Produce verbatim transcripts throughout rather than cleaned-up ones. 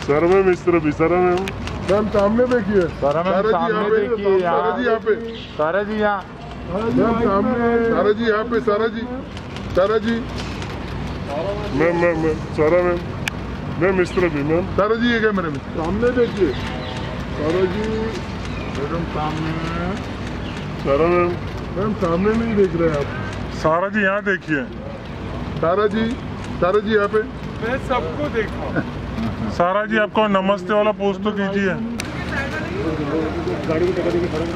sir मैं mister भी sir मैं मैम सामने देखिए सारा मैम सामने देखिए सारा जी यहाँ पे सारा जी यहाँ मैम सामने सारा जी यहाँ पे Sara ji Sara ji ma'am ma'am ma'am Sara ma'am मैं मिस्टर भी मैम सारा जी ये कैमरे में सामने देखिए सारा जी मैडम सामने सारा मैम मैम सामने नहीं देख रहे आप सारा जी यहाँ देखिए सारा जी सारा जी यहाँ पे मैं सबको देखा सारा जी आपको नमस्ते वाला पोस्ट तो कीजिए गाड़ी की टिकट की खड़ा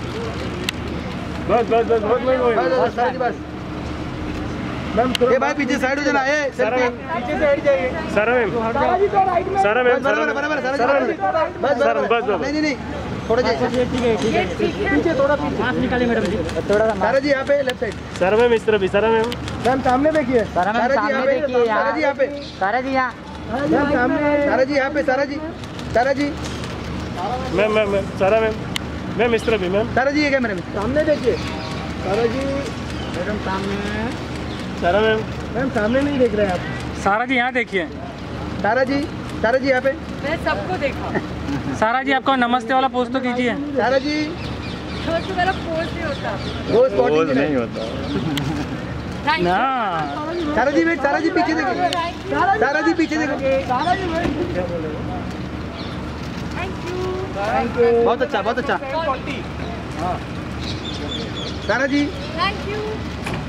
बस बस बस बस बस बस मैम ये भाई पीछे साइड हो जाना है सर पीछे से हट जाइए सर मैम सर मैम बराबर बराबर सर बस बस नहीं नहीं थोड़ा ठीक है ठीक है पीछे थोड़ा पीछे हाथ निकालिए मैडम जी थोड़ा सारा जी यहाँ पे लेफ्ट साइड सर मैम इस तरफ भी सर मैम मैम सामने देखिए सारा मैम सामने देखिए सारा जी यहाँ पे सारा जी यहाँ मैम सामने सारा जी यहाँ पे Sara ji Sara ji ma'am ma'am ma'am Sara ma'am ma'am इस तरफ भी मैम सारा जी ये कैमरे में सामने देखिए सारा जी मैडम सामने सारा मैम मैम सामने नहीं देख रहे आप सारा जी यहाँ देखिए सारा जी सारा जी यहाँ पे मैं सबको देखा सारा जी आपको नमस्ते वाला पोस्ट तो कीजिए सारा जी तो मेरा पोज नहीं होता वो नहीं होता ना सारा जी वेट सारा जी पीछे देखो सारा जी पीछे देखो Sara ji thank you thank you बहुत अच्छा बहुत अच्छा हाँ सारा जी थैंक यू